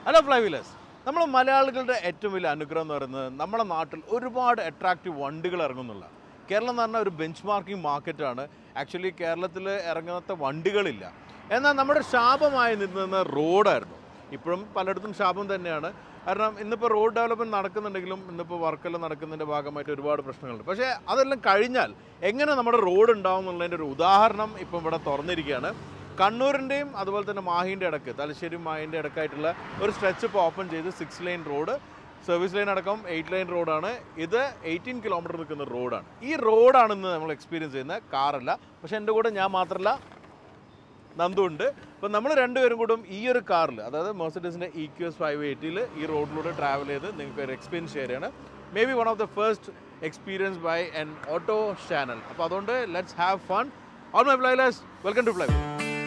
Hello ഫ്ലൈവീലേഴ്സ്, നമ്മൾ മലയാളികളുടെ ഏറ്റവും വലിയ അനുഗ്രഹം എന്ന് പറയുന്നത് നമ്മുടെ നാട്ടിൽ ഒരുപാട് അട്രാക്റ്റീവ് വണ്ടികൾ ഇറങ്ങുന്നുള്ള. കേരളം എന്ന് പറഞ്ഞാൽ ഒരു ബെഞ്ച് മാർക്കിംഗ് മാർക്കറ്റാണ്. ആക്ച്വലി കേരളത്തിൽ ഇറങ്ങാത്ത വണ്ടികളില്ല. എന്നാൽ നമ്മുടെ ശാപമായി നിന്ന റോഡായിരുന്നു. ഇപ്പോഴും പലയിടത്തും ശാപം തന്നെയാണ്. കാരണം ഇന്നിപ്പോൾ റോഡ് ഡെവലപ്മെൻറ്റ് നടക്കുന്നുണ്ടെങ്കിലും ഇന്നിപ്പോൾ വർക്കെല്ലാം നടക്കുന്നതിൻ്റെ ഭാഗമായിട്ട് ഒരുപാട് പ്രശ്നങ്ങളുണ്ട്. പക്ഷേ അതെല്ലാം കഴിഞ്ഞാൽ എങ്ങനെ നമ്മുടെ റോഡ് ഉണ്ടാവും എന്നുള്ളതിൻ്റെ ഒരു ഉദാഹരണം ഇപ്പം ഇവിടെ തുറന്നിരിക്കുകയാണ്. കണ്ണൂരിൻ്റെയും അതുപോലെ തന്നെ മാഹിൻ്റെ ഇടയ്ക്ക്, തലശ്ശേരി മാഹിൻ്റെ ഇടയ്ക്കായിട്ടുള്ള ഒരു സ്ട്രെച്ച് ഇപ്പോൾ ഓപ്പൺ ചെയ്ത് 6 ലൈൻ റോഡ്, സർവീസ് ലൈൻ അടക്കം 8 ലൈൻ റോഡാണ്. ഇത് 18 കിലോമീറ്റർ നിൽക്കുന്ന റോഡാണ്. ഈ റോഡാണെന്ന് നമ്മൾ എക്സ്പീരിയൻസ് ചെയ്യുന്ന കാറല്ല. പക്ഷേ എൻ്റെ കൂടെ ഞാൻ മാത്രമല്ല, നന്ദു ഉണ്ട്. അപ്പം നമ്മൾ രണ്ടുപേരും കൂടെ ഈ ഒരു കാറിൽ, അതായത് മെർസിഡീസിൻ്റെ EQS 580 ഈ റോഡിലൂടെ ട്രാവൽ ചെയ്ത് നിങ്ങൾക്ക് ഒരു എക്സ്പീരിയൻസ് ഷെയർ ചെയ്യാണ്. May be one of the first experience by an auto channel. അപ്പോൾ അതുകൊണ്ട് let's have fun. All my flywheelers, welcome to flywheel.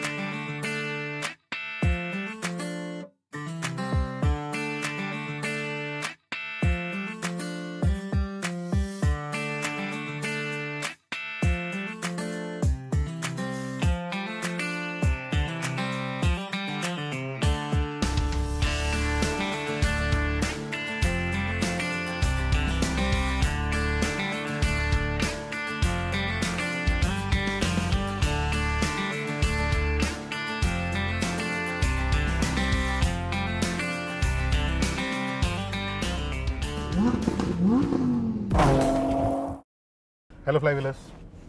Hello flywheelers,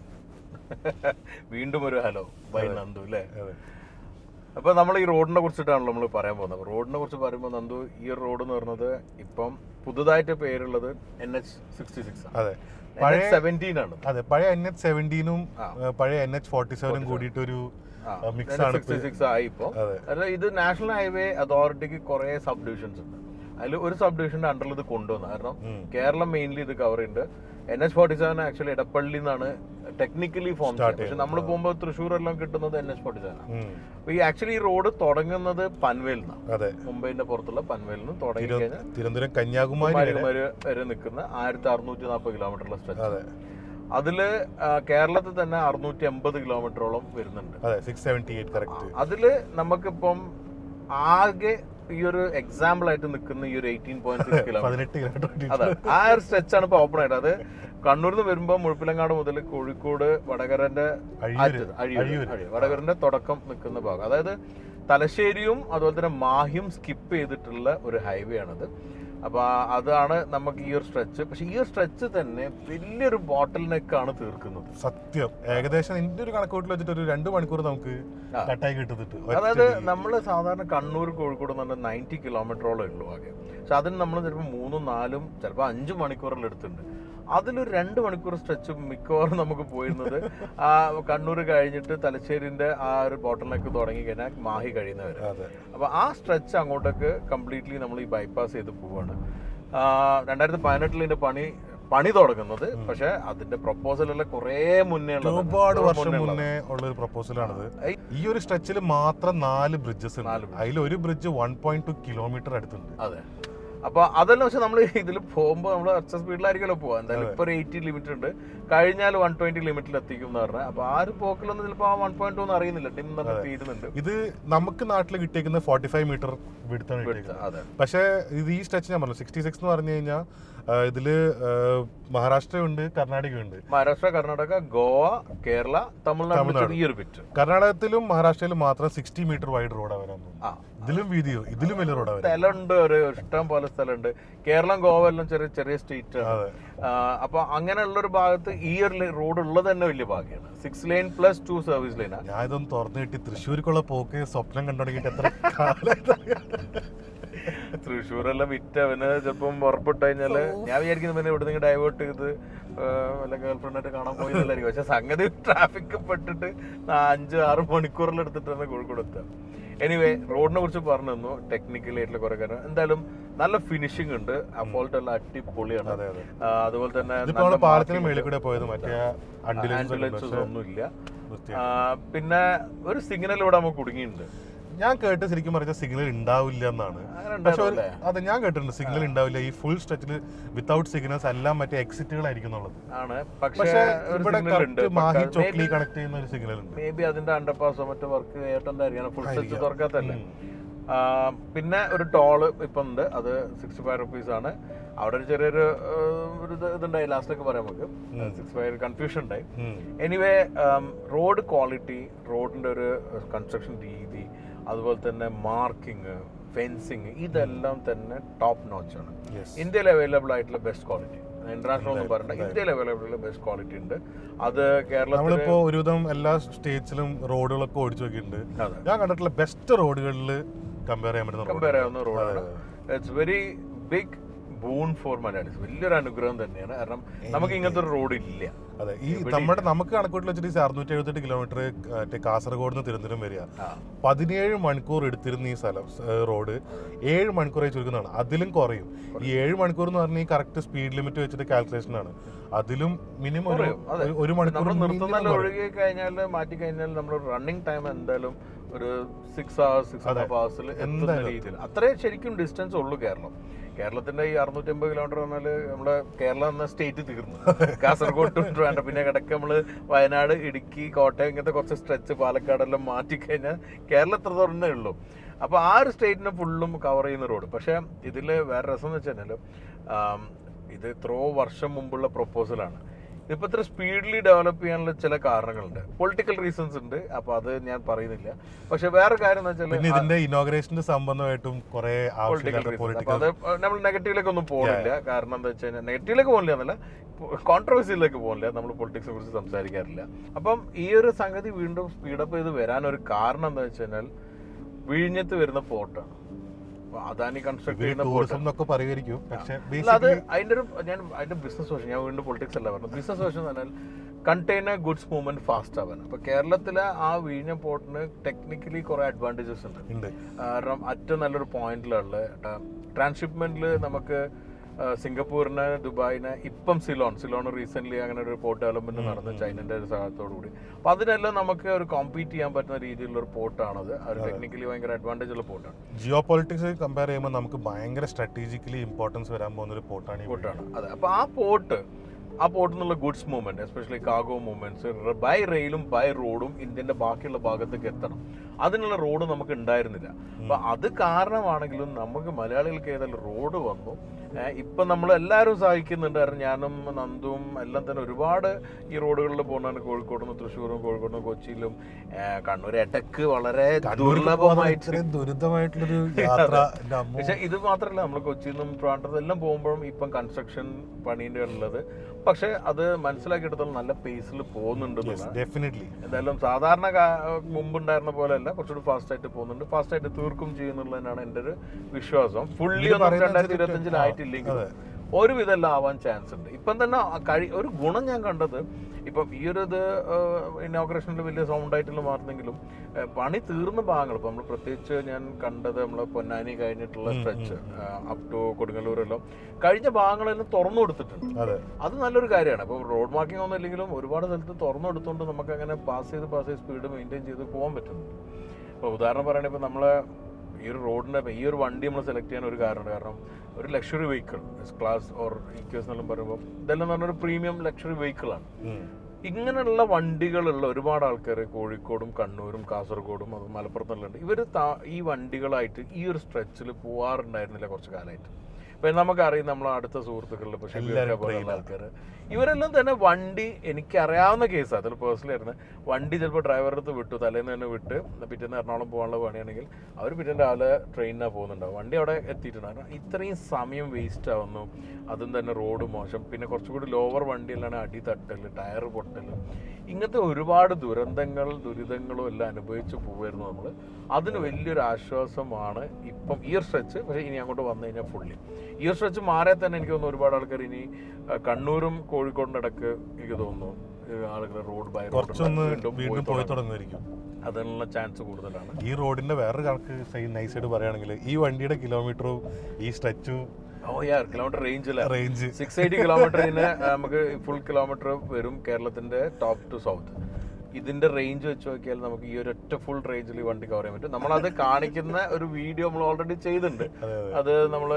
വീണ്ടും ഒരു ഹലോ ബൈ നന്ദു അല്ലേ. അപ്പോൾ നമ്മൾ ഈ റോഡിനെ കുറിച്ചിട്ടാണല്ലോ നമ്മൾ പറയാൻ പോകുന്നത്. റോഡിനെ കുറിച്ച് പറയുമ്പോൾ നന്ദു, ഈ റോഡ് എന്ന് പറയുന്നത് ഇപ്പം പുതുതായിട്ട് പേരുള്ളത് NH66. അതെ, പഴയ 17 ആണ്. അതെ, പഴയ NH17 പഴയ NH47 കൂടിയിട്ടൊരു മിക്സ് ആണ് 66 ആയി ഇപ്പോൾ. ഇത് നാഷണൽ ഹൈവേ അതോറിറ്റിക്ക് കുറേ സബ് ഡിവിഷൻസ് ഉണ്ട്. അതിൽ ഒരു സബ് ഡിവിഷന്റെ അണ്ടറിൽ ഇത് കൊണ്ടുവന്നു. കാരണം കേരളം മെയിൻലി ഇത് കവർ ചെയ്യുന്നുണ്ട്. NH47 ആക്ച്വലി എടപ്പള്ളി നിന്നാണ് ടെക്നിക്കലി ഫോം ചെയ്യുന്നത്. പക്ഷെ നമ്മൾ പോകുമ്പോൾ തൃശ്ശൂർ എല്ലാം കിട്ടുന്നത് NH47 ആണ്. അപ്പൊ ഈ ആക്ച്വലി ഈ റോഡ് തുടങ്ങുന്നത് പൻവേലിൽ നിന്നാണ്. മുംബൈന്റെ പുറത്തുള്ള പൻവേലിൽ നിന്ന് തുടങ്ങി കഴിഞ്ഞാൽ തിരുവനന്തപുരം കന്യാകുമാരി വരെ നിൽക്കുന്ന 1640 കിലോമീറ്ററുള്ള സ്ട്രെച്ച്. അതില് കേരളത്തിൽ തന്നെ 680 കിലോമീറ്ററോളം വരുന്നുണ്ട്. അതില് നമുക്കിപ്പം ആകെ ഈ ഒരു എക്സാമ്പിൾ ആയിട്ട് നിൽക്കുന്ന ഈ ഒരു 18.6 കിലോമീറ്റർ, അതെ, ആ ഒരു സ്ട്രെച്ച് ആണ് ഇപ്പൊ ഓപ്പൺ ആയിട്ട്. അത് കണ്ണൂരിൽ നിന്ന് വരുമ്പോൾ മുഴപ്പിലങ്ങാട് മുതൽ കോഴിക്കോട് വടകരന്റെ വടകരന്റെ തുടക്കം നിൽക്കുന്ന ഭാഗം, അതായത് തലശ്ശേരിയും അതുപോലെ തന്നെ മാഹിയും സ്കിപ്പ് ചെയ്തിട്ടുള്ള ഒരു ഹൈവേ ആണത്. അപ്പൊ അതാണ് നമുക്ക് ഈ ഒരു സ്ട്രെച്ച്. പക്ഷെ ഈ ഒരു സ്ട്രെച്ച് തന്നെ വലിയൊരു ബോട്ടിൽ നെക്കാണ് തീർക്കുന്നത്. സത്യം, ഏകദേശം എന്റെ ഒരു കണക്കൂട്ടിൽ വെച്ചിട്ട് ഒരു 2 മണിക്കൂർ നമുക്ക് കട്ടായി കിട്ടുന്നുണ്ട്. അതായത് നമ്മൾ സാധാരണ കണ്ണൂർ കോഴിക്കോട് എന്ന് പറഞ്ഞാൽ 90 കിലോമീറ്ററോളം ഉള്ളൂ ആകെ. പക്ഷെ അതിന് നമ്മൾ ചിലപ്പോൾ 3, 4, ചിലപ്പോൾ 5 മണിക്കൂറിൽ എടുത്തിട്ടുണ്ട്. അതിലൊരു 2 മണിക്കൂർ സ്ട്രെച്ച് മിക്കവാറും നമുക്ക് പോയിരുന്നത് ആ കണ്ണൂർ കഴിഞ്ഞിട്ട് തലശ്ശേരിന്റെ ആ ഒരു ബോട്ടിലേക്ക് തുടങ്ങി കഴിഞ്ഞാൽ മാഹി കഴിയുന്നവരെ. അപ്പൊ ആ സ്ട്രെച്ച് അങ്ങോട്ടേക്ക് കംപ്ലീറ്റ്ലി നമ്മൾ ഈ ബൈപ്പാസ് ചെയ്ത് പോവാണ്. 2018 പണി തുടങ്ങുന്നത്. പക്ഷെ അതിന്റെ പ്രപ്പോസൽ എല്ലാം കുറെ മുന്നേ, ഒരുപാട് വർഷം മുന്നേ ഉള്ള ഒരു പ്രപ്പോസലാണിത്. ഈ ഒരു സ്ട്രെച്ചിൽ മാത്രം 4 ബ്രിഡ്ജസ് ഉണ്ട്. അതിൽ ഒരു ബ്രിഡ്ജ് 1.2 കിലോമീറ്റർ അടുത്തുണ്ട്. അതെ, അപ്പൊ അതെല്ലാം പക്ഷെ നമ്മൾ ഇതിൽ പോകുമ്പോൾ നമ്മൾ ഒറ്റ സ്പീഡിലായിരിക്കുമല്ലോ പോവാ. എന്തായാലും ഇപ്പൊ ഒരു 80 ലിമിറ്റ് ഉണ്ട്, കഴിഞ്ഞാൽ 120 ലിമിറ്റിൽ എത്തിക്കും എന്ന് പറഞ്ഞാൽ. അപ്പൊ ആ ഒരു പോക്കിലൊന്നും ചിലപ്പോൾ ആ 1.2 ഒന്നും അറിയുന്നില്ല, ടിം തീരുന്നുണ്ട്. ഇത് നമുക്ക് നാട്ടിൽ കിട്ടിയേക്കുന്ന 45 മീറ്റർ വിടുത്താണ് കിട്ടിയത്. പക്ഷേ ഇത് ഈ സ്ട്രെച്ച് ഞാൻ പറഞ്ഞു 66 എന്ന് പറഞ്ഞു കഴിഞ്ഞാൽ ഇതില് മഹാരാഷ്ട്രയുണ്ട്, കർണാടകയുണ്ട്. മഹാരാഷ്ട്ര, കർണാടക, ഗോവ, കേരള, തമിഴ്നാട്. ഈ ഒരു ബിറ്റ് കർണാടകത്തിലും മഹാരാഷ്ട്രയിലും മാത്രം 60 മീറ്റർ വൈഡ് റോഡാ വരാൻ തോന്നുന്നു. ഇതിലും വീതിയോ, ഇതിലും വലിയ റോഡാ. സ്ഥലമുണ്ട്, ഒരു ഇഷ്ടം പോലെ സ്ഥലമുണ്ട്. കേരളം, ഗോവ എല്ലാം ചെറിയ ചെറിയ സ്റ്റേറ്റ് ആണ്. അപ്പൊ അങ്ങനെയുള്ള ഒരു ഭാഗത്ത് ഈ ഒരു റോഡ് ഉള്ളത് തന്നെ വലിയ ഭാഗ്യമാണ്. 6 ലൈൻ പ്ലസ് 2 സർവീസ് ലൈനാണ്. ഞാൻ ഇതൊന്നും തുറന്നു കിട്ടി തൃശ്ശൂർക്കുള്ള പോക്ക് സ്വപ്നം കണ്ടു തുടങ്ങിയിട്ട് എത്ര കാലം. തൃശ്ശൂരെല്ലാം വിറ്റവന് ചിലപ്പം ഉറപ്പിട്ട് കഴിഞ്ഞാല് ഞാൻ വിചാരിക്കുന്നു പിന്നെ ഇവിടെ നിങ്ങൾ ഡൈവേർട്ട് ചെയ്ത് വല്ല ഗേൾഫ്രണ്ടായിട്ട് കാണാൻ പോയതല്ലായിരിക്കും. പക്ഷെ സംഗതി ട്രാഫിക് പെട്ടിട്ട് 5-6 മണിക്കൂറിൽ എടുത്തിട്ടാണ് കോഴിക്കോട് എത്തുക. എനിവേ, റോഡിനെ കുറിച്ച് പറഞ്ഞു തന്നു, ടെക്നിക്കലി ആയിട്ടുള്ള കുറെ കാര്യം. എന്തായാലും നല്ല ഫിനിഷിംഗ് ഉണ്ട്, അപ്പോഴത്തെ എല്ലാം അടിപൊളിയാണ്. അതുപോലെ തന്നെ പാലത്തിന് മേളിൽ കൂടെ പോയത് മറ്റേ ഒന്നുമില്ല. പിന്നെ ഒരു സിഗ്നൽ ഇവിടെ നമുക്ക് കുടുങ്ങിയിട്ടുണ്ട്. ഞാൻ കേട്ട് ശരിക്കും പറഞ്ഞ സിഗ്നൽ ഉണ്ടാവില്ല എന്നാണ്. പക്ഷെ അതെ, ഞാൻ കേട്ടിട്ടുണ്ട് സിഗ്നൽ ഉണ്ടാവില്ല ഈ ഫുൾ സ്ട്രെച്ചിൽ. വിത്തൗട്ട് സിഗ്നൽസ് എല്ലാം മറ്റേ എക്സിറ്റുകളായിരിക്കും എന്നുള്ളത്. പക്ഷേ മാഹി ചോക്ലി കണക്ട് ചെയ്യുന്ന ഒരു സിഗ്നൽ ഉണ്ട്. മേ ബി അതിന്റെ അണ്ടർപാസോ മറ്റോ വർക്ക് ചെയ്തിട്ടുണ്ടായിരിക്കും, ഫുൾ സ്ട്രെച്ച് തുറക്കാത്തല്ലേ. പിന്നെ ഒരു ടോള് ഇപ്പം ഉണ്ട്, അത് 65 റുപ്പീസാണ്. അവിടെ ഒരു ചെറിയൊരു ഇതുണ്ടായി, ലാസ്റ്റിലൊക്കെ പറയാം നമുക്ക്, 65 കൺഫ്യൂഷൻ ഉണ്ടായി. എനിവേ റോഡ് ക്വാളിറ്റി, റോഡിൻ്റെ ഒരു കൺസ്ട്രക്ഷൻ രീതി, അതുപോലെ തന്നെ മാർക്കിങ്, ഫെൻസിങ്, ഇതെല്ലാം തന്നെ ടോപ്പ് നോച്ചാണ്. ഇന്ത്യയിൽ അവൈലബിൾ ആയിട്ടുള്ള ബെസ്റ്റ് ക്വാളിറ്റി, ഇന്റർനാഷണൽ ഒന്നും പറയണ്ട, ഇന്ത്യയിൽ അവൈലബിൾ ആയിട്ടുള്ള ബെസ്റ്റ് ക്വാളിറ്റി ഉണ്ട്. അത് കേരളത്തിൽ ഒരുവിധം എല്ലാ സ്റ്റേറ്റ്സിലും റോഡുകളൊക്കെ ഓടിച്ചു നോക്കിയിട്ടുണ്ട്. ഞാൻ കണ്ടിട്ടുള്ള ബെസ്റ്റ് റോഡുകളിൽ കമ്പയർ ചെയ്യാവുന്ന റോഡാണ്. It's very big boon for Malayalis. വലിയൊരു അനുഗ്രഹം തന്നെയാണ്, കാരണം നമുക്ക് ഇങ്ങനത്തെ ഒരു റോഡ് ഇല്ല. അതെ, ഈ നമുക്ക് കണക്കൂട്ടിൽ വെച്ചിട്ട് 678 കിലോമീറ്റർ കാസർഗോഡ് നിന്ന് തിരുവനന്തപുരം വരിക, 17 മണിക്കൂർ എടുത്തിരുന്ന ഈ സ്ഥലം റോഡ് 7 മണിക്കൂറായി ചുരുക്കുന്നതാണ്. അതിലും കുറയും. ഈ 7 മണിക്കൂർ എന്ന് പറഞ്ഞാൽ ഈ കറക്റ്റ് സ്പീഡ് ലിമിറ്റ് വെച്ചിട്ട് കാൽക്കുലേഷൻ ആണ്. അതിലും മിനിമം 1 മണിക്കൂർ ഒഴുകി കഴിഞ്ഞാൽ, മാറ്റി കഴിഞ്ഞാൽ നമ്മൾ റണ്ണിങ് ടൈം എന്തായാലും ഒരു 6 hours 6.5 hours എത്തുന്ന രീതിയിൽ അത്രേ ശരിക്കും ഡിസ്റ്റൻസ് ഉള്ളൂ കേരളം. കേരളത്തിന്റെ ഈ 650 കിലോമീറ്റർ പറഞ്ഞാൽ നമ്മുടെ കേരളം എന്ന സ്റ്റേറ്റ് തീർന്നു. കാസർഗോഡ് വേണ്ട, പിന്നെ കിടക്ക് നമ്മള് വയനാട്, ഇടുക്കി, കോട്ടയം, ഇങ്ങനത്തെ കുറച്ച് സ്ട്രെച്ച്, പാലക്കാടെല്ലാം മാറ്റിക്കഴിഞ്ഞാൽ കേരളം എത്ര തുറന്നേ ഉള്ളൂ. അപ്പോൾ ആ ഒരു സ്റ്റേറ്റിനെ ഫുള്ളും കവർ ചെയ്യുന്ന റോഡ്. പക്ഷേ ഇതിൽ വേറെ രസം എന്ന് വെച്ച് കഴിഞ്ഞാൽ, ഇത് എത്രയോ വർഷം മുമ്പുള്ള പ്രൊപ്പോസലാണ്. ഇതിപ്പോൾ ഇത്ര സ്പീഡിലി ഡെവലപ്പ് ചെയ്യാനുള്ള ചില കാരണങ്ങളുണ്ട്, പൊളിറ്റിക്കൽ റീസൺസ് ഉണ്ട്. അപ്പോൾ അത് ഞാൻ പറയുന്നില്ല. പക്ഷെ വേറെ കാര്യം എന്ന് വെച്ചാൽ ഇതിന്റെ ഇനോഗ്രേഷന്റെ സംബന്ധമായിട്ടും കുറെ അത് നമ്മൾ നെഗറ്റീവിലേക്ക് ഒന്നും പോകുന്നില്ല. കാരണം എന്താ വെച്ച് കഴിഞ്ഞാൽ നെഗറ്റീവിലേക്ക് പോകില്ല എന്നല്ല, കോൺട്രവേഴ്സിയിലേക്ക് പോകില്ല. നമ്മൾ പൊളിറ്റിക്സിനെ കുറിച്ച് സംസാരിക്കാറില്ല. അപ്പം ഈ ഒരു സംഗതി വീണ്ടും സ്പീഡപ്പ് ചെയ്ത് വരാനൊരു കാരണം എന്താ വെച്ച് കഴിഞ്ഞാൽ, വിഴിഞ്ഞത്ത് വരുന്ന പോർട്ടാണ്. അദാനി കൺസ്ട്രക്ട് ചെയ്യുന്ന അത് അതിന്റെ ബിസിനസ് വശം. ഞാൻ വീണ്ടും പൊളിറ്റിക്സ് അല്ല പറഞ്ഞു. ബിസിനസ് വശം എന്ന് പറഞ്ഞാൽ കണ്ടെയ്നർ ഗുഡ്സ് മൂവ്മെന്റ് ഫാസ്റ്റ് ആവാൻ. അപ്പൊ കേരളത്തിലെ ആ വിഴിഞ്ഞ പോർട്ടിന് ടെക്നിക്കലി കുറെ അഡ്വാൻറ്റേജസ് ഉണ്ട്. കാരണം ഏറ്റവും നല്ലൊരു പോയിന്റിലുള്ള ട്രാൻസ്ഷിപ്മെന്റിൽ നമുക്ക് സിംഗപ്പൂരിന്, ദുബായിന്, ഇപ്പം സിലോൺ റീസെന്റ് അങ്ങനെ ഒരു പോർട്ട് ഡെവലപ്മെന്റ് നടന്നു ചൈനന്റെ ഒരു സഹായത്തോടു കൂടി. അപ്പൊ അതിനെല്ലാം നമുക്ക് ഒരു കോമ്പീറ്റ് ചെയ്യാൻ പറ്റുന്ന രീതിയിലുള്ള ഒരു പോർട്ടാണത്. അത് ടെക്നിക്കലി ഭയങ്കര അഡ്വാൻറ്റേജ് ഉള്ള പോർട്ടാണ്. ജിയോ പൊളിറ്റിക്സ് കമ്പയർ ചെയ്യുമ്പോൾ നമുക്ക് ഭയങ്കര സ്ട്രാറ്റജിക്കലി ഇമ്പോർട്ടൻസ് വരാൻ പോകുന്ന ഒരു പോർട്ടാണ്. അതെ, അപ്പൊ ആ പോർട്ടിൽ നിന്നുള്ള goods movement, especially cargo movements by റെയിലും ബൈ റോഡും ഇന്ത്യന്റെ ബാക്കിയുള്ള ഭാഗത്തേക്ക് എത്തണം. അതിനുള്ള റോഡ് നമുക്ക് ഉണ്ടായിരുന്നില്ല. അപ്പൊ അത് കാരണമാണെങ്കിലും നമുക്ക് മലയാളികൾക്ക് ഏതായാലും റോഡ് വന്നു. ഇപ്പം നമ്മൾ എല്ലാവരും സഹായിക്കുന്നുണ്ട്. കാരണം ഞാനും നന്ദും എല്ലാം തന്നെ ഒരുപാട് ഈ റോഡുകളിൽ പോകുന്നതാണ്. കോഴിക്കോട് നിന്ന് തൃശ്ശൂരും, കോഴിക്കോട് നിന്ന് കൊച്ചിയിലും, കണ്ണൂർ ഇടക്ക് വളരെ ദുരിതമായിട്ടുള്ളൊരു യാത്ര. പക്ഷെ ഇത് മാത്രമല്ല, നമ്മൾ കൊച്ചിയിൽ നിന്നും ട്രിവാൻഡ്രത്ത് എല്ലാം പോകുമ്പോഴും ഇപ്പം കൺസ്ട്രക്ഷൻ പണീൻ്റെ ഉള്ളത്. പക്ഷെ അത് മനസ്സിലാക്കിയെടുത്തോളം നല്ല പേസിൽ പോകുന്നുണ്ട്. എന്തായാലും സാധാരണ മുമ്പുണ്ടായിരുന്ന പോലെ അല്ല, കുറച്ചുകൂടി ഫാസ്റ്റ് ആയിട്ട് പോകുന്നുണ്ട്. ഫാസ്റ്റ് ആയിട്ട് തീർക്കും ചെയ്യുന്നുള്ളതിനാണ് എൻ്റെ ഒരു വിശ്വാസം. ഫുള്ളി ഒന്നും 2025 ആയിട്ടില്ലെങ്കിൽ ഒരുവിധം എല്ലാം ആവാൻ ചാൻസ് ഉണ്ട്. ഇപ്പം തന്നെ ഒരു ഗുണം ഞാൻ കണ്ടത്, ഇപ്പം ഈ ഒരു ഇത് ഇനോഗ്രേഷനിൽ വലിയ സൗണ്ട് ആയിട്ടുള്ള മാറുന്നെങ്കിലും പണി തീർന്ന ഭാഗങ്ങൾ, ഇപ്പം നമ്മൾ പ്രത്യേകിച്ച് ഞാൻ കണ്ടത് നമ്മളെ പൊന്നാനി കഴിഞ്ഞിട്ടുള്ള സ്ട്രെച്ച് അപ് ടു കൊടുങ്ങല്ലൂരെല്ലാം കഴിഞ്ഞ ഭാഗങ്ങളെല്ലാം തുറന്നു കൊടുത്തിട്ടുണ്ട്. അത് നല്ലൊരു കാര്യമാണ്. ഇപ്പോൾ റോഡ് മാർക്കിംഗ് ഒന്നും ഇല്ലെങ്കിലും ഒരുപാട് സ്ഥലത്ത് തുറന്നു കൊടുത്തുകൊണ്ട് നമുക്ക് അങ്ങനെ പാസ് ചെയ്ത് സ്പീഡ് മെയിൻറ്റെയിൻ ചെയ്ത് പോകാൻ പറ്റുന്നുണ്ട്. ഇപ്പോൾ ഉദാഹരണം പറയുകയാണെങ്കിൽ ഇപ്പോൾ നമ്മളെ ഈ ഒരു റോഡിൻ്റെ ഈ ഒരു വണ്ടി നമ്മൾ സെലക്ട് ചെയ്യാൻ ഒരു കാരണമുണ്ട്. കാരണം ഒരു luxury vehicle, S class or EQS എന്നെല്ലാം പറയുമ്പോൾ ഇതെല്ലാം പറഞ്ഞൊരു പ്രീമിയം ലക്ഷറി വെഹിക്കിളാണ്. ഇങ്ങനെയുള്ള വണ്ടികളുള്ള ഒരുപാട് ആൾക്കാർ കോഴിക്കോടും കണ്ണൂരും കാസർഗോഡും അത് മലപ്പുറത്തുള്ളുണ്ട്. ഇവർ ഈ വണ്ടികളായിട്ട് ഈ ഒരു സ്ട്രെച്ചിൽ പോവാറുണ്ടായിരുന്നില്ല കുറച്ച് കാലമായിട്ട്. ഇപ്പം നമുക്കറിയാം നമ്മളെ അടുത്ത സുഹൃത്തുക്കളിൽ ഇപ്പോൾ ഷെബീർ പോലുള്ള ആൾക്കാർ ഇവരെല്ലാം തന്നെ വണ്ടി, എനിക്കറിയാവുന്ന കേസാണ്, അതിൽ പേഴ്സണലി ആയിരുന്നു. വണ്ടി ചിലപ്പോൾ ഡ്രൈവറുടെ അടുത്ത് വിട്ടു, തലേന്ന് തന്നെ വിട്ട് പിറ്റേന്ന് എറണാകുളം പോകാനുള്ള പണിയാണെങ്കിൽ അവർ പിറ്റേന്ന് രാവിലെ ട്രെയിനിനാണ് പോകുന്നുണ്ടാവും. വണ്ടി അവിടെ എത്തിയിട്ടുണ്ടായിരുന്നു. ഇത്രയും സമയം വേസ്റ്റ് ആവുന്നു. അതും തന്നെ റോഡ് മോശം, പിന്നെ കുറച്ചുകൂടി ലോവർ വണ്ടിയിലാണ് അടി തട്ടൽ, ടയർ പൊട്ടൽ, ഇങ്ങനത്തെ ഒരുപാട് ദുരിതങ്ങളും എല്ലാം അനുഭവിച്ച് പോവായിരുന്നു നമ്മൾ. അതിന് വലിയൊരു ആശ്വാസമാണ് ഇപ്പം ഈ ഒരു സ്ട്രെച്ച്. പക്ഷേ ഇനി അങ്ങോട്ട് വന്നു കഴിഞ്ഞാൽ ഫുള്ളി ഈ ഒരു സ്ട്രെച്ച് മാറിയാൽ തന്നെ എനിക്ക് തോന്നുന്നു ഒരുപാട് ആൾക്കാർ ഇനി കണ്ണൂരും കോഴിക്കോടിൻ്റെ ഇടക്ക് എനിക്ക് തോന്നുന്നു ആളുകൾ റോഡ് ബൈ റോഡ് പോയി തുടങ്ങുമായിരിക്കും. അതിനുള്ള ചാൻസ് കൂടുതലാണ്. ഈ റോഡിന്റെ വേറൊരു കണക്ക് നൈസായിട്ട് പറയുകയാണെങ്കിൽ ഈ വണ്ടിയുടെ കിലോമീറ്ററും ഈ സ്ട്രെച്ചും കിലോമീറ്റർ റേഞ്ച് 680 കിലോമീറ്ററിന് നമുക്ക് ഫുൾ കിലോമീറ്റർ വരും കേരളത്തിന്റെ ടോപ്പ് ടു സൗത്ത്. ഇതിന്റെ റേഞ്ച് വെച്ച് നോക്കിയാൽ നമുക്ക് ഈ ഒരൊറ്റ ഫുൾ റേഞ്ചിൽ ഈ വണ്ടി കവർ ചെയ്യാൻ പറ്റും. നമ്മളത് കാണിക്കുന്ന ഒരു വീഡിയോ നമ്മൾ ഓൾറെഡി ചെയ്തിട്ടുണ്ട്. അത് നമ്മള്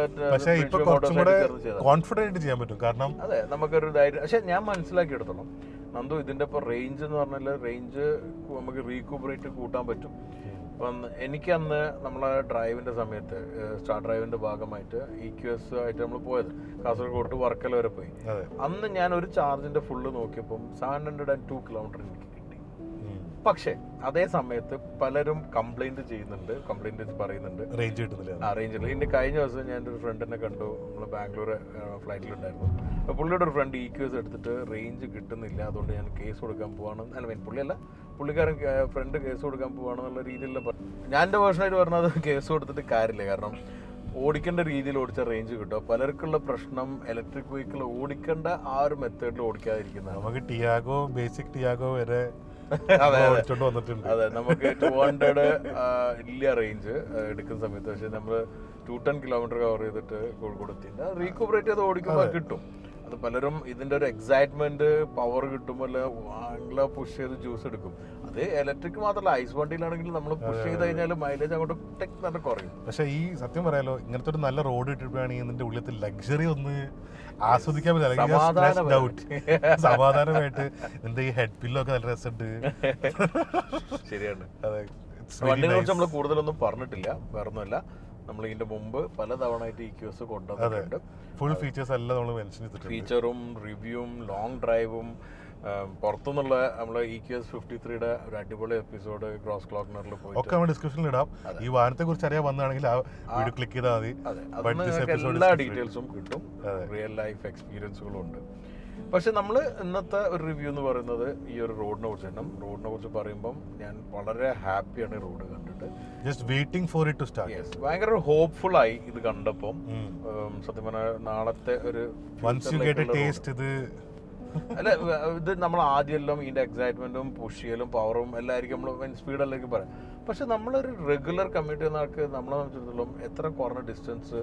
കോൺഫിഡന്റ് ചെയ്യാൻ പറ്റും. കാരണം അതെ, നമുക്കൊരു ധൈര്യം. പക്ഷെ ഞാൻ മനസ്സിലാക്കിയെടുത്തോളം നന്ദു, ഇതിന്റെ ഇപ്പൊ റേഞ്ച് എന്ന് പറഞ്ഞാൽ റേഞ്ച് നമുക്ക് റീകൂപ്പറേറ്റ് കൂട്ടാൻ പറ്റും. അപ്പം എനിക്കന്ന് നമ്മളെ ഡ്രൈവിൻ്റെ സമയത്ത് സ്റ്റാർ ഡ്രൈവിൻ്റെ ഭാഗമായിട്ട് EQS ആയിട്ട് നമ്മൾ പോയത് കാസർഗോഡ് വർക്കല വരെ പോയി. അന്ന് ഞാൻ ഒരു ചാർജിൻ്റെ ഫുള്ള് നോക്കിയപ്പം 702 കിലോമീറ്റർ എനിക്ക് കിട്ടി. പക്ഷേ അതേ സമയത്ത് പലരും കംപ്ലൈൻറ്റ് പറയുന്നുണ്ട് റേഞ്ച് കിട്ടുന്നില്ല. ഇതിൻ്റെ കഴിഞ്ഞ ദിവസം ഞാൻ ഒരു ഫ്രണ്ടിനെ കണ്ടു. നമ്മൾ ബാംഗ്ലൂർ ഫ്ലൈറ്റിലുണ്ടായിരുന്നു. അപ്പോൾ പുള്ളിയുടെ ഒരു ഫ്രണ്ട് EQS എടുത്തിട്ട് റേഞ്ച് കിട്ടുന്നില്ല, അതുകൊണ്ട് ഞാൻ കേസ് കൊടുക്കാൻ പോവാണ്. പുള്ളിക്കാരൻ ഫ്രണ്ട് കേസ് കൊടുക്കാൻ പോവാണെന്നുള്ള രീതിയിലുള്ള ഞാൻ എൻ്റെ വേർഷനായിട്ട് പറഞ്ഞത് കേസ് കൊടുത്തിട്ട് കാര്യമില്ല. കാരണം ഓടിക്കേണ്ട രീതിയിൽ ഓടിച്ച റേഞ്ച് കിട്ടും. പലർക്കുള്ള പ്രശ്നം ഇലക്ട്രിക് വെഹിക്കിൾ ഓടിക്കേണ്ട ആ ഒരു മെത്തേഡിൽ ഓടിക്കാതിരിക്കുന്നതാണ്. നമുക്ക് ടിയാഗോ ബേസിക് ടിയാഗോ വരെ അതെ, നമുക്ക് 200 ഇല്ല റേഞ്ച് എടുക്കുന്ന സമയത്ത്. പക്ഷെ നമ്മൾ 210 കിലോമീറ്റർ കവർ ചെയ്തിട്ട് കൊടുത്തില്ല. റീകൂപ്പറേറ്റ് ചെയ്ത് ഓടിക്കുമ്പോൾ കിട്ടും. അത് പലരും ഇതിൻ്റെ ഒരു എക്സൈറ്റ്മെന്റ് പവർ കിട്ടുമ്പോൾ അങ്ങനെ പുഷ് ചെയ്ത് ജ്യൂസ് എടുക്കും. അത് ഇലക്ട്രിക് മാത്രമല്ല, ഐസ് വണ്ടിയിലാണെങ്കിൽ നമ്മൾ പുഷ് ചെയ്ത് കഴിഞ്ഞാൽ മൈലേജ് അങ്ങോട്ട് ടെക് കുറയും. പക്ഷെ ഈ സത്യം പറയാലോ, ഇങ്ങനത്തെ ഒരു നല്ല റോഡ് ഇട്ടിട്ടാണെങ്കിൽ ഇതിന്റെ ഉള്ളിൽ ലക്ഷറി ഒന്ന് ആസ്വദിക്കാൻ പറ്റില്ല. സമാധാനമായിട്ട് നിന്റെ ഈ ഹെഡ് പില്ലോ ഒക്കെ നല്ല രസമുണ്ട്. ശരിയാണ്. വണ്ടിനെ കുറിച്ച് നമ്മൾ കൂടുതലൊന്നും പറഞ്ഞിട്ടില്ല. വേറൊന്നുമല്ല, നമ്മൾ ഇതിന്റെ മുമ്പ് പല തവണ EQS കൊണ്ടുവന്നിട്ടുണ്ട്. ഫുൾ ഫീച്ചേഴ്സ് എല്ലാം നമ്മൾ മെൻഷൻ ചെയ്തിട്ടുണ്ട്. ഫീച്ചറും റിവ്യൂവും ലോങ് ഡ്രൈവും പുറത്തുനിന്നുള്ള നമ്മളെ EQS 53യുടെ ഒരു അടിപൊളി എപ്പിസോഡ് ഗ്രോസ് ക്ലോക്നറിൽ പോയി ഒക്കെ നമ്മൾ ഡിസ്ക്രിപ്ഷനിൽ ഇടാം. ഈ വാഹനത്തെ കുറിച്ച് അറിയാൻ വന്നതാണെങ്കിൽ ആ വീഡിയോ ക്ലിക്ക് ചെയ്താൽ മതി. എല്ലാ ഡീറ്റെയിൽസും കിട്ടും, റിയൽ ലൈഫ് എക്സ്പീരിയൻസുകളും ഉണ്ട്. പക്ഷെ നമ്മൾ ഇന്നത്തെ ഒരു റിവ്യൂ എന്ന് പറയുന്നത് ഈ ഒരു റോഡിനെ കുറിച്ചാണ്. റോഡിനെ കുറിച്ച് പറയുമ്പം ഞാൻ വളരെ ഹാപ്പിയാണ് റോഡ് കണ്ടിട്ട്. Just waiting for it to start. ഭയങ്കര ഹോപ്പ്ഫുൾ ആയി ഇത് കണ്ടപ്പം. സത്യം പറഞ്ഞാൽ നാളത്തെ ഒരു അല്ല, ഇത് നമ്മൾ ആദ്യമെല്ലാം ഇതിന്റെ എക്സൈറ്റ്മെന്റും പുഷ് ചെയ്യലും പവറും എല്ലായിരിക്കും നമ്മൾ സ്പീഡിലേക്ക് പറയാം. പക്ഷെ നമ്മളൊരു റെഗുലർ കമ്മ്യൂട്ട് ചെയ്യുന്ന ആൾക്ക് നമ്മളെ സംബന്ധിച്ചിടത്തോളം എത്ര കുറഞ്ഞ ഡിസ്റ്റൻസ്,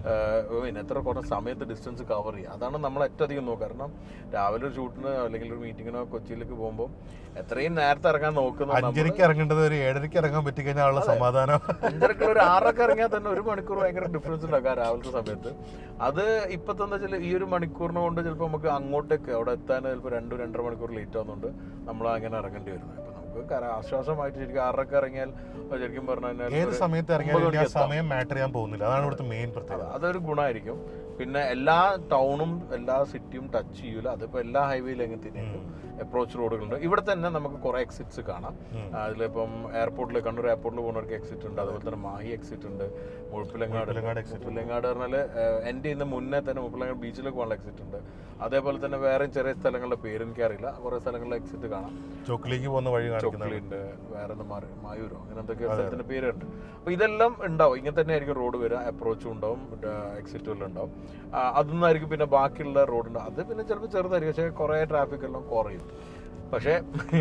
എത്ര കുറഞ്ഞ സമയത്ത് ഡിസ്റ്റൻസ് കവർ ചെയ്യുക, അതാണ് നമ്മൾ ഏറ്റവും അധികം നോക്കുക. കാരണം രാവിലെ ഒരു ഷൂട്ടിന് അല്ലെങ്കിൽ ഒരു മീറ്റിങ്ങിനോ കൊച്ചിയിലേക്ക് പോകുമ്പോൾ എത്രയും നേരത്തെ ഇറങ്ങാൻ നോക്കുന്നത് 5:30 ഇറങ്ങേണ്ടത് ഒരു 7:30 ഇറങ്ങാൻ പറ്റി കഴിഞ്ഞാൽ സമാധാനം. 5:30 ഒരു 6:00 ഇറങ്ങിയാൽ തന്നെ 1 മണിക്കൂർ ഭയങ്കര ഡിഫറൻസ് ഉണ്ടാക്കാം രാവിലത്തെ സമയത്ത്. അത് ഇപ്പത്തെ എന്താ വെച്ചാൽ ഈ 1 മണിക്കൂറിനെ കൊണ്ട് ചിലപ്പോൾ നമുക്ക് അങ്ങോട്ടേക്ക് അവിടെ എത്താൻ ചിലപ്പോൾ 2-2.5 മണിക്കൂർ ലേറ്റ് ആവുന്നുണ്ട് നമ്മൾ അങ്ങനെ ഇറങ്ങേണ്ടി വരുന്നത്. ഇപ്പൊ നമുക്ക് ആശ്വാസമായിട്ട് ശരിക്കും 6:00 ഇറങ്ങിയാൽ ശരിക്കും പറഞ്ഞാൽ ഏത് സമയത്ത് ഇറങ്ങിയാൽ സമയം മാറ്റർ ചെയ്യാൻ പോകുന്നില്ല. അതാണ് ഇവിടുത്തെ മെയിൻ പ്രത്യേകത. അതൊരു ഗുണമായിരിക്കും. പിന്നെ എല്ലാ ടൗണും എല്ലാ സിറ്റിയും ടച്ച് ചെയ്യൂല. അതിപ്പോ എല്ലാ ഹൈവേയിലും എങ്ങനെ തന്നെയാണ് അപ്രോച്ച് റോഡുകളുണ്ട്. ഇവിടെ തന്നെ നമുക്ക് കുറെ എക്സിറ്റ്സ് കാണാം. അതിലിപ്പം എയർപോർട്ടിൽ, കണ്ണൂർ എയർപോർട്ടിൽ പോകുന്നവർക്ക് എക്സിറ്റ് ഉണ്ട്. അതുപോലെ തന്നെ മാഹി എക്സിറ്റ് ഉണ്ട്, മുഴപ്പിലങ്ങാട് പറഞ്ഞാൽ എൻ്റെ ഇന്ന് മുന്നേ തന്നെ മുഴപ്പിലങ്ങാട് ബീച്ചിലേക്ക് പോകാനുള്ള എക്സിറ്റ് ഉണ്ട്. അതേപോലെ തന്നെ വേറെ ചെറിയ സ്ഥലങ്ങളുടെ പേര് എനിക്കറിയില്ല, കുറെ സ്ഥലങ്ങളിലെ എക്സിറ്റ് കാണാം. ചോക്കിലേക്ക് പോകുന്ന വഴി ചോക്കിലുണ്ട്, വേറെ മായൂരോ അങ്ങനെ എന്തൊക്കെ സ്ഥലത്തിന്റെ പേരുണ്ട്. അപ്പൊ ഇതെല്ലാം ഉണ്ടാവും. ഇങ്ങനെ തന്നെ ആയിരിക്കും റോഡ് വരിക, അപ്രോച്ചും ഉണ്ടാവും, എക്സിറ്റുകളും ഉണ്ടാവും. അതൊന്നായിരിക്കും പിന്നെ ബാക്കിയുള്ള റോഡുണ്ട്. അത് പിന്നെ ചിലപ്പോൾ ചെറുതായിരിക്കും, പക്ഷേ കുറെ ട്രാഫിക് എല്ലാം കുറയും. പക്ഷെ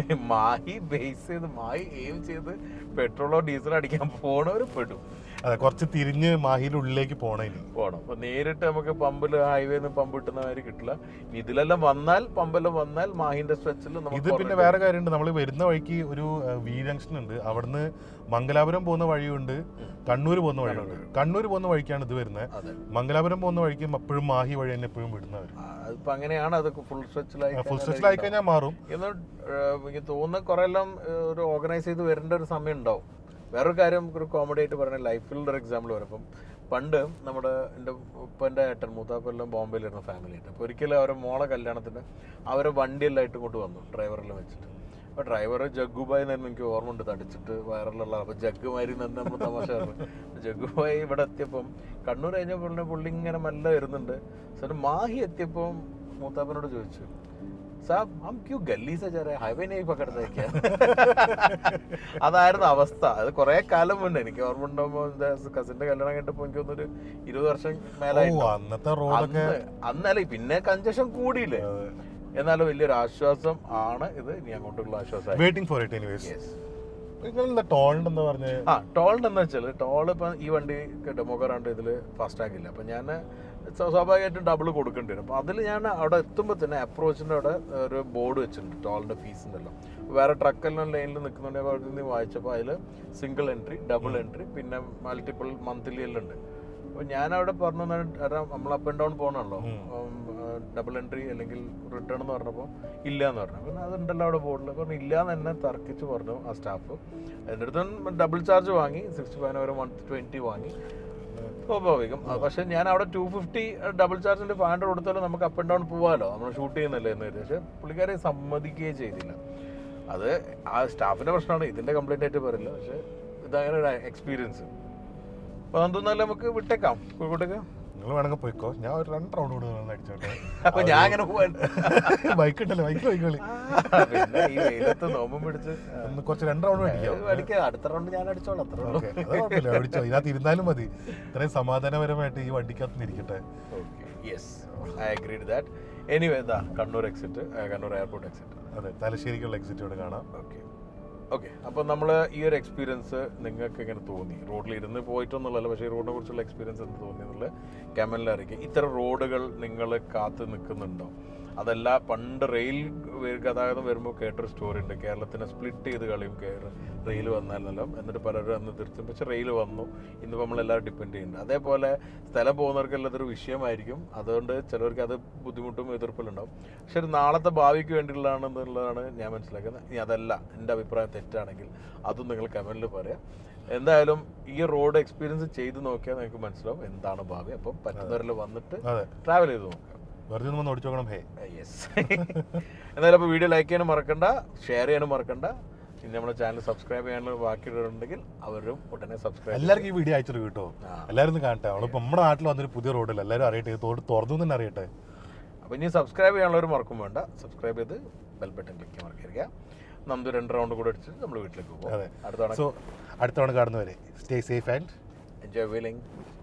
മാഹി ബേസ് ചെയ്ത് മാഹി എയിം ചെയ്ത് പെട്രോളോ ഡീസലോ അടിക്കാൻ പോണവർ പെടും. അതെ, കുറച്ച് തിരിഞ്ഞ് മാഹിയുടെ ഉള്ളിലേക്ക് പോകണം. അപ്പൊ നേരിട്ട് നമുക്ക് പമ്പിൽ ഹൈവേന്ന് പമ്പ് കിട്ടുന്ന മാതിരി കിട്ടില്ല. ഇതിലെല്ലാം വന്നാൽ, പമ്പെല്ലാം വന്നാൽ മാഹിന്റെ സ്ട്രെച്ചിൽ ഇത്. പിന്നെ വേറെ കാര്യമുണ്ട്, നമ്മൾ വരുന്ന വഴിക്ക് ഒരു വി ജംഗ്ഷൻ ഉണ്ട്. അവിടുന്ന് മംഗലാപുരം പോകുന്ന വഴിയുണ്ട്, കണ്ണൂർ പോകുന്ന വഴിയുണ്ട്. കണ്ണൂർ പോകുന്ന വഴിക്കാണ് ഇത് വരുന്നത്. മംഗലാപുരം പോകുന്ന വഴിക്ക് എപ്പോഴും മാഹി വഴി തന്നെ എപ്പോഴും വിടുന്നവർ. അതിപ്പോ അങ്ങനെയാണ്. അത് ഫുൾ സ്ട്രെച്ചിലായി കഴിഞ്ഞാൽ മാറും. എനിക്ക് തോന്നുന്ന കുറെ എല്ലാം ഒരു ഓർഗനൈസ് ചെയ്ത് വരേണ്ട ഒരു സമയം ഉണ്ടാവും. വേറൊരു കാര്യം ഒരു കോമഡി ആയിട്ട് പറഞ്ഞ ലൈഫിലുള്ള ഒരു എക്സാമ്പിൾ പറയുമ്പം, പണ്ട് നമ്മുടെ എൻ്റെ ഉപ്പൻ്റെ ഏട്ടൻ മൂത്താപ്പെല്ലാം ബോംബെയിലിരുന്ന ഫാമിലിയായിട്ട്. അപ്പോൾ ഒരിക്കലും അവരെ മോളെ കല്യാണത്തിന് അവരെ വണ്ടിയെല്ലാം ആയിട്ട് ഇങ്ങോട്ട് വന്നു, ഡ്രൈവറെല്ലാം വെച്ചിട്ട്. അപ്പോൾ ഡ്രൈവർ ജഗ്ഗുബായി എന്നായിരുന്നു എനിക്ക് ഓർമ്മ ഉണ്ട്, തടിച്ചിട്ട് വയറിലുള്ള. അപ്പോൾ ജഗ്ഗുമാരി തന്നെ നമ്മൾ തമാശ പറഞ്ഞു. ജഗ്ഗുബായി ഇവിടെ എത്തിയപ്പം കണ്ണൂർ കഴിഞ്ഞപ്പോൾ പുള്ളി ഇങ്ങനെ മെല്ല വരുന്നുണ്ട്. സാർ മാഹി എത്തിയപ്പം മൂത്താപ്പനോട് ചോദിച്ചു, സാബ് ഹം ക്യൂ ഗല്ലി സെ ജാ രഹേ ഹൈവേ നെയ് പകർത്താ ക്യാ? അതായിരുന്നു അവസ്ഥ. അത് കുറെ കാലം മുന്നേ എനിക്ക് ഓർമ്മ ഉണ്ടാകുമ്പോൾ കസിന്റെ കല്യാണം കേട്ടപ്പോ എനിക്ക് തോന്നുന്നൊരു 20 വർഷം മേലായി. അന്നല്ലേ പിന്നെ കൺജഷൻ കൂടിയില്ലേ. എന്നാലും വലിയൊരു ആശ്വാസം ആണ് ഇത്. ഇനി അങ്ങോട്ടുള്ള ആശ്വാസം. ടോളിന്റെ എന്താ വെച്ചാല്, ടോൾ ഇപ്പൊ ഈ വണ്ടി ഡെമോ കാറാണ്ട് ഇതില് ഫാസ്ടാഗ് ഇല്ല. അപ്പൊ ഞാൻ സ്വാഭാവികമായിട്ടും ഡബിൾ കൊടുക്കേണ്ടി വരും. അപ്പോൾ അതിൽ ഞാൻ അവിടെ എത്തുമ്പോൾ തന്നെ അപ്രോച്ചിൻ്റെ അവിടെ ഒരു ബോർഡ് വെച്ചിട്ടുണ്ട്, ടോളിൻ്റെ ഫീസിൻ്റെ എല്ലാം. വേറെ ട്രക്കെല്ലാം ലൈനിൽ നിൽക്കുന്നുണ്ടെങ്കിൽ അവിടെ നിന്ന് വായിച്ചപ്പോൾ അതിൽ സിംഗിൾ എൻട്രി, ഡബിൾ എൻട്രി, പിന്നെ മൾട്ടിപ്പിൾ മന്ത്ലി എല്ലാം ഉണ്ട്. അപ്പോൾ ഞാനവിടെ പറഞ്ഞു കാരണം നമ്മൾ അപ്പ് ആൻഡ് ഡൗൺ പോകണമല്ലോ, ഡബിൾ എൻട്രി അല്ലെങ്കിൽ റിട്ടേൺ എന്ന് പറഞ്ഞപ്പോൾ ഇല്ല എന്ന് പറഞ്ഞു. പിന്നെ അതുണ്ടല്ലോ അവിടെ ബോർഡിൽ പറഞ്ഞു ഇല്ല എന്ന് തന്നെ തർക്കിച്ച് പറഞ്ഞു ആ സ്റ്റാഫ്. അതിൻ്റെ അടുത്ത് ഡബിൾ ചാർജ് വാങ്ങി, 65 വരെ 120 വാങ്ങി, സ്വാഭാവികം. പക്ഷെ ഞാൻ അവിടെ 250 ഡബിൾ ചാർജിൻ്റെ 500 കൊടുത്താലും നമുക്ക് അപ്പ് ആൻഡ് ഡൗൺ പോകാമല്ലോ, നമ്മൾ ഷൂട്ട് ചെയ്യുന്നില്ലേ എന്ന് കരുതി. പക്ഷേ പുള്ളിക്കാരെ സമ്മതിക്കുകയേ ചെയ്തില്ല. അത് ആ സ്റ്റാഫിൻ്റെ പ്രശ്നമാണ്, ഇതിൻ്റെ കംപ്ലൈൻ്റ് ആയിട്ട് പറയില്ല. പക്ഷേ ഇതങ്ങനെ ഒരു എക്സ്പീരിയൻസ്. അപ്പോൾ അതൊന്നല്ല നമുക്ക് വിട്ടേക്കാം കോഴിക്കോട്ടേക്ക്. നിങ്ങൾ വേണമെങ്കിൽ പോയിക്കോ, ഞാൻ ഒരു 2 റൗണ്ട് കൂടെ അടിച്ചോട്ടെ. അപ്പോൾ ഞാൻ അങ്ങനെ പോകാൻ ബൈക്ക് ഉണ്ടല്ലോ, ബൈക്ക് പോയിക്കോളി. പിന്നെ ഈ വെയിലത്ത് നോമ്പും പിടിച്ച് കുറച്ച് 2 റൗണ്ട് അടിക്കാം. അടുത്ത റൗണ്ട് ഞാൻ അടിച്ചോളാം. അത്ര കുഴപ്പമില്ല, അടിച്ചോ. ഇതിനകത്ത് ഇരുന്നാലും മതി. ഇത്രയും സമാധാനപരമായിട്ട് ഈ വണ്ടിക്കകത്ത് ഇരിക്കട്ടെ. Yes, I agreed that. Anyway ഇതാ Kannur exit, Kannur airport exit. അതെ, തലശ്ശേരിക്കുള്ള എക്സിറ്റോട് കാണാം. ഓക്കെ. അപ്പോൾ നമ്മൾ ഈ ഒരു എക്സ്പീരിയൻസ് നിങ്ങൾക്ക് എങ്ങനെ തോന്നി? റോഡിൽ ഇരുന്ന് പോയിട്ടൊന്നുമല്ലല്ലോ, പക്ഷേ ഈ റോഡിനെ കുറിച്ചുള്ള എക്സ്പീരിയൻസ് എന്ത് തോന്നി എന്നുള്ളത് കമൻറ്റിൽ അറിയിക്കുക. ഇത്തരം റോഡുകൾ നിങ്ങൾ കാത്ത് നിൽക്കുന്നുണ്ടോ? അതല്ല, പണ്ട് റെയിൽ ഗതാഗതം വരുമ്പോൾ കേട്ടൊരു സ്റ്റോറി ഉണ്ട്, കേരളത്തിനെ സ്പ്ലിറ്റ് ചെയ്ത് കളിയും റെയിൽ വന്നാലല്ലോ, എന്നിട്ട് പലരും അന്ന് തീർത്തും. പക്ഷെ റെയിൽ വന്നു, ഇന്നിപ്പോൾ നമ്മളെല്ലാവരും ഡിപ്പെൻഡ് ചെയ്യുന്നുണ്ട്. അതേപോലെ സ്ഥലം പോകുന്നവർക്കെല്ലാം അതൊരു വിഷയമായിരിക്കും, അതുകൊണ്ട് ചിലവർക്ക് അത് ബുദ്ധിമുട്ടും എതിർപ്പിലുണ്ടാവും. പക്ഷെ ഒരു നാളത്തെ ഭാവിക്ക് വേണ്ടിയുള്ളതാണെന്നുള്ളതാണ് ഞാൻ മനസ്സിലാക്കുന്നത്. ഇനി അതല്ല, എൻ്റെ അഭിപ്രായം തെറ്റാണെങ്കിൽ അതും നിങ്ങൾ കമൻറ്റിൽ പറയാം. എന്തായാലും ഈ റോഡ് എക്സ്പീരിയൻസ് ചെയ്ത് നോക്കിയാൽ നിങ്ങൾക്ക് മനസ്സിലാവും എന്താണ് ഭാവി. അപ്പം പറ്റുന്നവരിൽ വന്നിട്ട് ട്രാവൽ ചെയ്ത് നോക്കാം. വെറുതെ ഒന്ന് ഓടിച്ചു നോക്കണം. യെസ്. എന്തായാലും അപ്പോൾ വീഡിയോ ലൈക്ക് ചെയ്യാനും മറക്കണ്ട, ഷെയർ ചെയ്യാനും മറക്കണ്ട. ഇനി നമ്മുടെ ചാനൽ സബ്സ്ക്രൈബ് ചെയ്യാനുള്ള ബാക്കിയുള്ളവരുണ്ടെങ്കിൽ അവരും ഉടനെ സബ്സ്ക്രൈബ്. എല്ലാവർക്കും ഈ വീഡിയോ അയച്ചിട്ട് കേട്ടോ, എല്ലാവരും ഒന്ന് കാണട്ടെ. അവളിപ്പോൾ നമ്മുടെ നാട്ടിൽ വന്നൊരു പുതിയ റോഡില്ല, എല്ലാവരും അറിയട്ടെ, തുറന്നു തന്നെ അറിയട്ടെ. അപ്പോൾ ഇനി സബ്സ്ക്രൈബ് ചെയ്യാനുള്ളവർ മറക്കും വേണ്ട, സബ്സ്ക്രൈബ് ചെയ്ത് ബെൽ ബട്ടൺ ക്ലിക്ക് ചെയ്യാൻ മറക്കരുത്. നമുക്ക് 2 റൗണ്ട് കൂടെ അടിച്ചിട്ട് നമ്മൾ വീട്ടിലേക്ക് പോകും. അടുത്ത തവണ കാണുന്നവരെ stay safe and enjoy wheeling.